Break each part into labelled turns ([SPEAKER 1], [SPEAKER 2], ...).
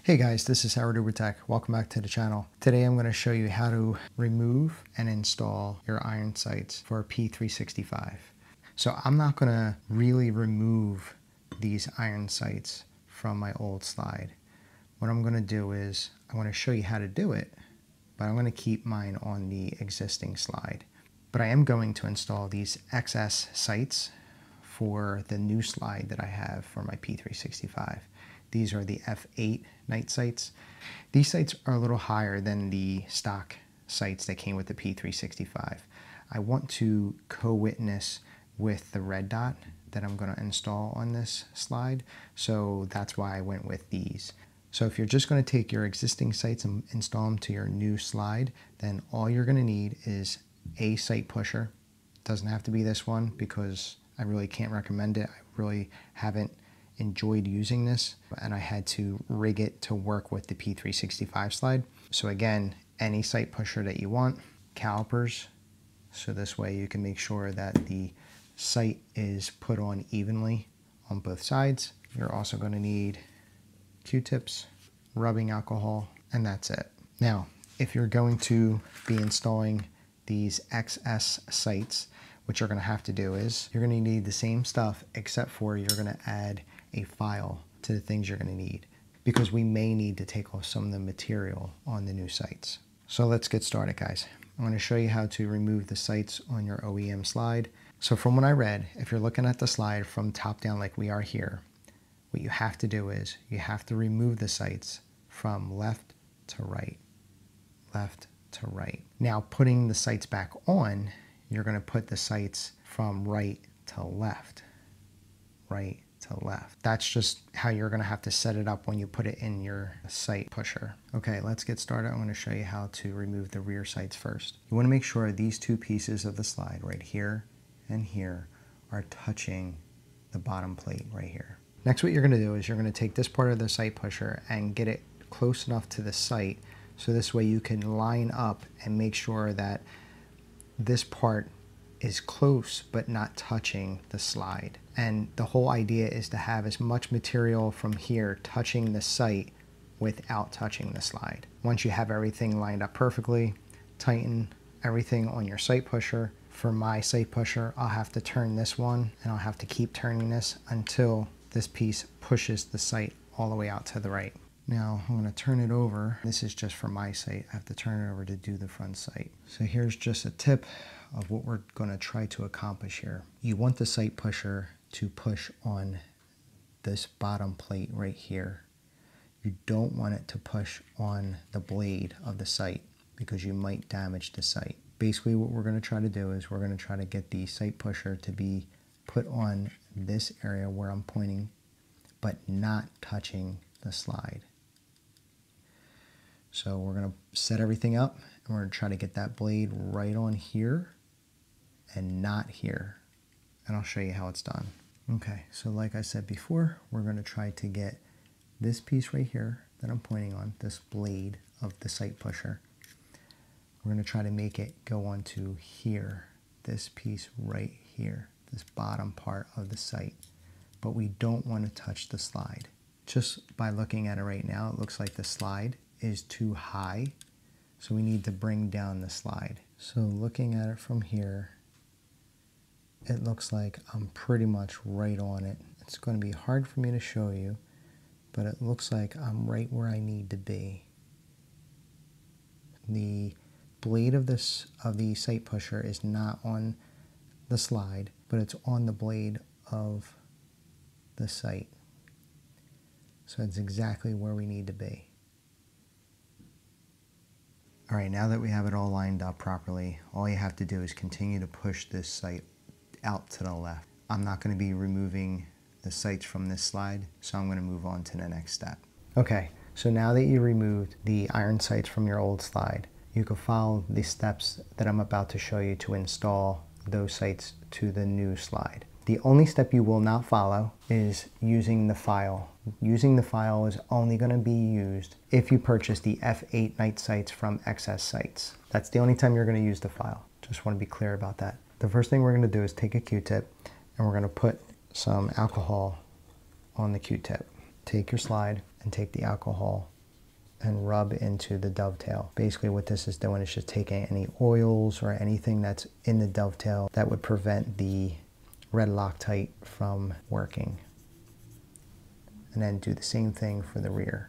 [SPEAKER 1] Hey guys, this is UBR Tech. Welcome back to the channel. Today I'm going to show you how to remove and install your iron sights for P365. So I'm not going to really remove these iron sights from my old slide. What I'm going to do is I'm going to show you how to do it, but I'm going to keep mine on the existing slide. But I am going to install these XS sights for the new slide that I have for my P365. These are the F8 night sights. These sights are a little higher than the stock sights that came with the P365. I want to co-witness with the red dot that I'm going to install on this slide, so that's why I went with these. So if you're just going to take your existing sights and install them to your new slide, then all you're going to need is a sight pusher. It doesn't have to be this one because I really can't recommend it. I really haven't enjoyed using this, and I had to rig it to work with the P365 slide. So again, any sight pusher that you want, calipers, so this way you can make sure that the sight is put on evenly on both sides. You're also going to need Q-tips, rubbing alcohol, and that's it. Now, if you're going to be installing these XS sights, what you're going to have to do is you're going to need the same stuff, except for you're going to add a file to the things you're going to need, because we may need to take off some of the material on the new sights. So let's get started, guys. I'm going to show you how to remove the sights on your OEM slide. So from what I read, if you're looking at the slide from top down like we are here, what you have to do is you have to remove the sights from left to right, left to right. Now putting the sights back on, you're going to put the sights from right to left, right to left. That's just how you're going to have to set it up when you put it in your sight pusher. Okay, let's get started. I'm going to show you how to remove the rear sights first. You want to make sure these two pieces of the slide right here and here are touching the bottom plate right here. Next, what you're going to do is you're going to take this part of the sight pusher and get it close enough to the sight so this way you can line up and make sure that this part is close but not touching the slide. And the whole idea is to have as much material from here touching the sight without touching the slide. Once you have everything lined up perfectly, tighten everything on your sight pusher. For my sight pusher, I'll have to turn this one and I'll have to keep turning this until this piece pushes the sight all the way out to the right. Now I'm going to turn it over. This is just for my sight. I have to turn it over to do the front sight. So here's just a tip of what we're going to try to accomplish here. You want the sight pusher to push on this bottom plate right here. You don't want it to push on the blade of the sight because you might damage the sight. Basically what we're going to try to do is we're going to try to get the sight pusher to be put on this area where I'm pointing, but not touching the slide. So we're going to set everything up and we're going to try to get that blade right on here and not here. And I'll show you how it's done. Okay, so like I said before, we're going to try to get this piece right here that I'm pointing on, this blade of the sight pusher. We're going to try to make it go onto here, this piece right here, this bottom part of the sight. But we don't want to touch the slide. Just by looking at it right now, it looks like the slide is too high. So we need to bring down the slide. So looking at it from here, it looks like I'm pretty much right on it. It's going to be hard for me to show you, but it looks like I'm right where I need to be. The blade of the sight pusher is not on the slide, but it's on the blade of the sight. So it's exactly where we need to be. All right, now that we have it all lined up properly, all you have to do is continue to push this sight out to the left. I'm not going to be removing the sights from this slide, so I'm going to move on to the next step. Okay, so now that you removed the iron sights from your old slide, you can follow the steps that I'm about to show you to install those sights to the new slide. The only step you will not follow is using the file. Using the file is only going to be used if you purchase the F8 night sights from XS sights. That's the only time you're going to use the file. Just want to be clear about that. The first thing we're going to do is take a Q-tip and we're going to put some alcohol on the Q-tip. Take your slide and take the alcohol and rub into the dovetail. Basically what this is doing is just taking any oils or anything that's in the dovetail that would prevent the red Loctite from working. And then do the same thing for the rear.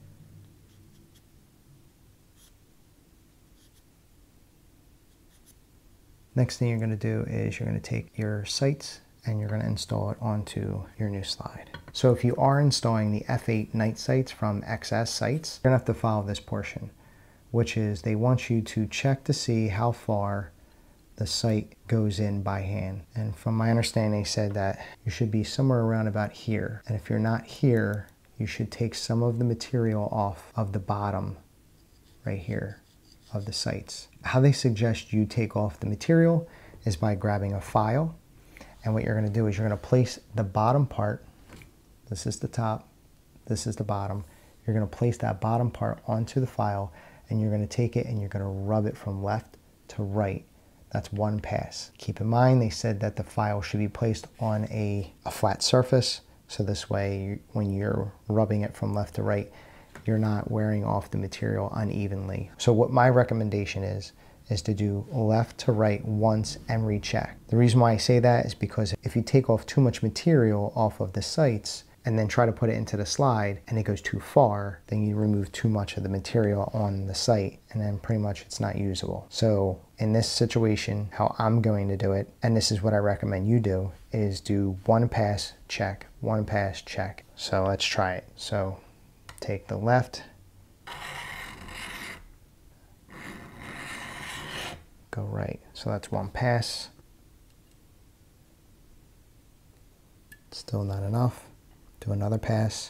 [SPEAKER 1] Next thing you're going to do is you're going to take your sights and you're going to install it onto your new slide. So if you are installing the F8 night sights from XS Sights, you're going to have to follow this portion, which is they want you to check to see how far the sight goes in by hand. And from my understanding, they said that you should be somewhere around about here. And if you're not here, you should take some of the material off of the bottom right here of the sights. How they suggest you take off the material is by grabbing a file. And what you're going to do is you're going to place the bottom part, this is the top, this is the bottom, you're going to place that bottom part onto the file and you're going to take it and you're going to rub it from left to right. That's one pass. Keep in mind they said that the file should be placed on a flat surface, so this way when you're rubbing it from left to right, you're not wearing off the material unevenly. So what my recommendation is to do left to right once and recheck. The reason why I say that is because if you take off too much material off of the sights and then try to put it into the slide and it goes too far, then you remove too much of the material on the sight and then pretty much it's not usable. So in this situation, how I'm going to do it, and this is what I recommend you do, is do one pass, check, one pass, check. So let's try it. So take the left, go right. So that's one pass. Still not enough. Do another pass.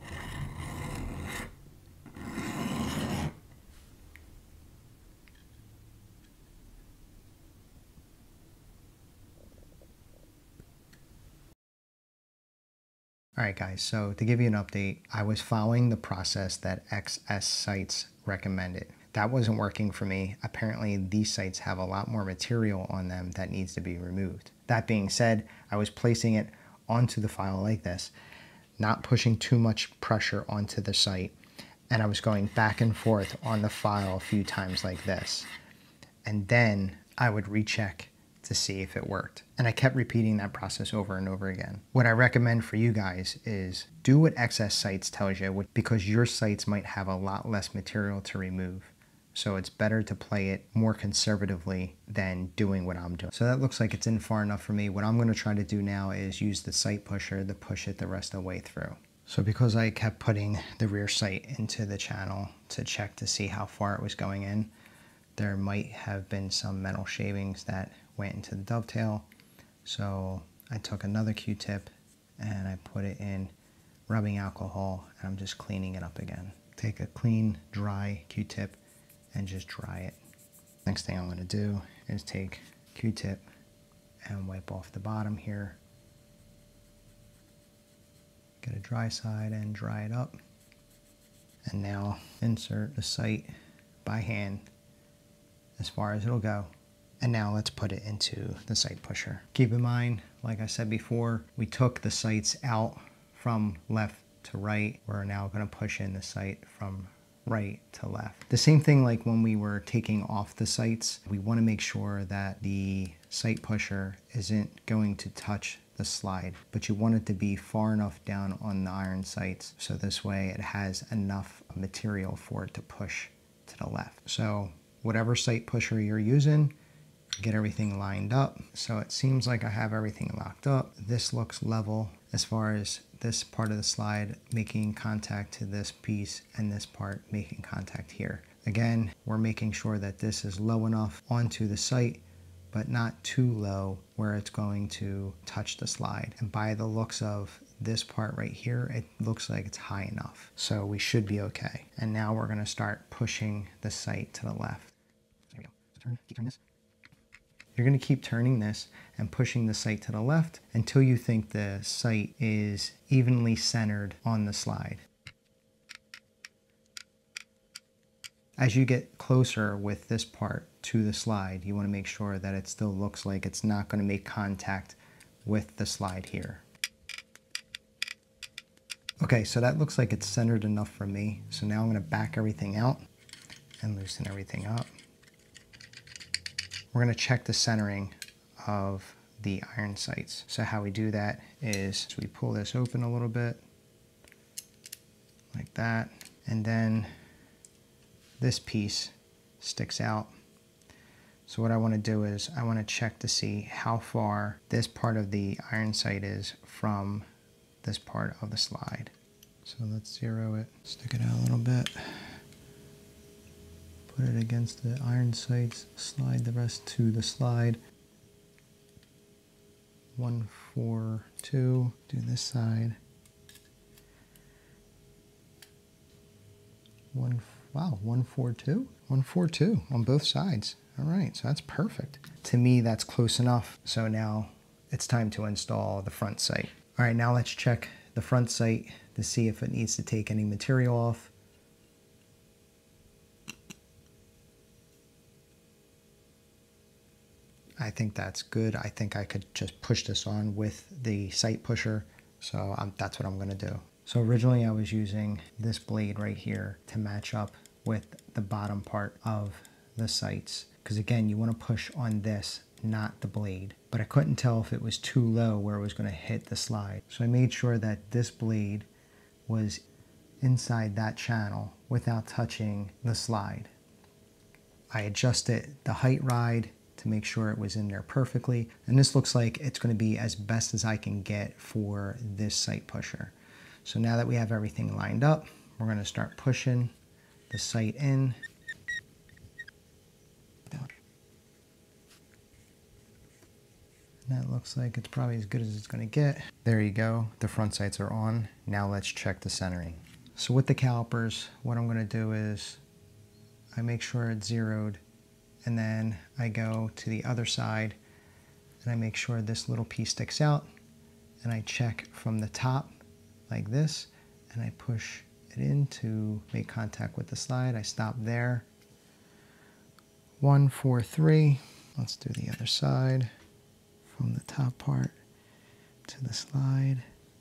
[SPEAKER 1] All right guys, so to give you an update, I was following the process that XS Sights recommended. That wasn't working for me. Apparently these sights have a lot more material on them that needs to be removed. That being said, I was placing it onto the file like this, not pushing too much pressure onto the sight, and I was going back and forth on the file a few times like this. And then I would recheck to see if it worked. And I kept repeating that process over and over again. What I recommend for you guys is do what XS Sights tells you, because your sights might have a lot less material to remove. So it's better to play it more conservatively than doing what I'm doing. So that looks like it's in far enough for me. What I'm going to try to do now is use the sight pusher to push it the rest of the way through. So because I kept putting the rear sight into the channel to check to see how far it was going in, there might have been some metal shavings that went into the dovetail. So I took another Q-tip and I put it in rubbing alcohol and I'm just cleaning it up again. Take a clean, dry Q-tip and just dry it. Next thing I'm going to do is take Q-tip and wipe off the bottom here. Get a dry side and dry it up. And now insert the sight by hand as far as it'll go. And now let's put it into the sight pusher. Keep in mind, like I said before, we took the sights out from left to right. We're now going to push in the sight from right to left. The same thing like when we were taking off the sights, we want to make sure that the sight pusher isn't going to touch the slide, but you want it to be far enough down on the iron sights so this way it has enough material for it to push to the left. So whatever sight pusher you're using, get everything lined up. So it seems like I have everything locked up. This looks level as far as this part of the slide making contact to this piece and this part making contact here. Again, we're making sure that this is low enough onto the sight, but not too low where it's going to touch the slide. And by the looks of this part right here, it looks like it's high enough. So we should be okay. And now we're gonna start pushing the sight to the left. There we go. So keep turning this. You're going to keep turning this and pushing the sight to the left until you think the sight is evenly centered on the slide. As you get closer with this part to the slide, you want to make sure that it still looks like it's not going to make contact with the slide here. Okay, so that looks like it's centered enough for me. So now I'm gonna back everything out and loosen everything up. We're gonna check the centering of the iron sights. So how we do that is we pull this open a little bit, like that, and then this piece sticks out. So what I want to do is I want to check to see how far this part of the iron sight is from this part of the slide. So let's zero it, stick it out a little bit, put it against the iron sights, slide the rest to the slide. 142, do this side. Wow, 142? 142 on both sides. All right, so that's perfect. To me, that's close enough. So now it's time to install the front sight. All right, now let's check the front sight to see if it needs to take any material off. I think that's good. I think I could just push this on with the sight pusher. So that's what I'm gonna do. So originally I was using this blade right here to match up with the bottom part of the sights. Because again, you want to push on this, not the blade. But I couldn't tell if it was too low where it was going to hit the slide. So I made sure that this blade was inside that channel without touching the slide. I adjusted the height ride to make sure it was in there perfectly. And this looks like it's going to be as best as I can get for this sight pusher. So now that we have everything lined up, we're going to start pushing the sight in. That looks like it's probably as good as it's going to get. There you go. The front sights are on. Now let's check the centering. So with the calipers, what I'm going to do is I make sure it's zeroed, and then I go to the other side and I make sure this little piece sticks out, and I check from the top like this, and I push it in to make contact with the slide. I stop there. 143. Let's do the other side. From the top part to the slide,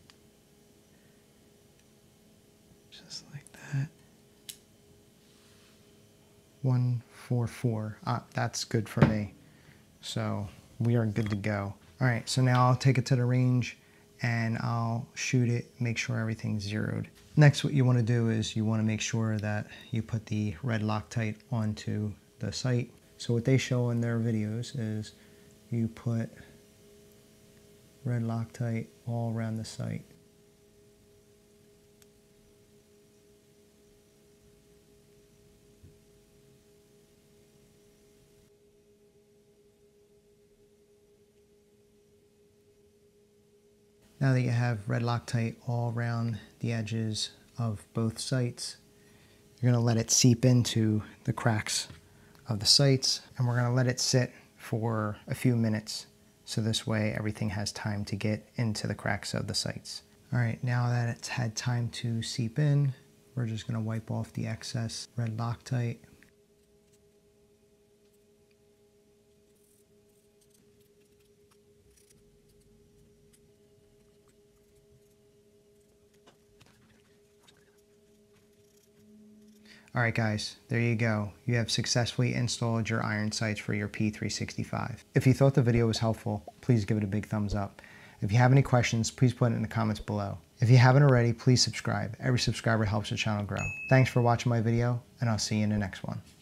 [SPEAKER 1] just like that. 144. That's good for me. So we are good to go. All right, so now I'll take it to the range and I'll shoot it, make sure everything's zeroed. Next, what you want to do is you want to make sure that you put the red Loctite onto the sight. So what they show in their videos is you put red Loctite all around the sight. Now that you have red Loctite all around the edges of both sights, you're going to let it seep into the cracks of the sights, and we're going to let it sit for a few minutes. So this way everything has time to get into the cracks of the sights. All right, now that it's had time to seep in, we're just gonna wipe off the excess red Loctite. All right guys, there you go. You have successfully installed your iron sights for your P365. If you thought the video was helpful, please give it a big thumbs up. If you have any questions, please put it in the comments below. If you haven't already, please subscribe. Every subscriber helps the channel grow. Thanks for watching my video, and I'll see you in the next one.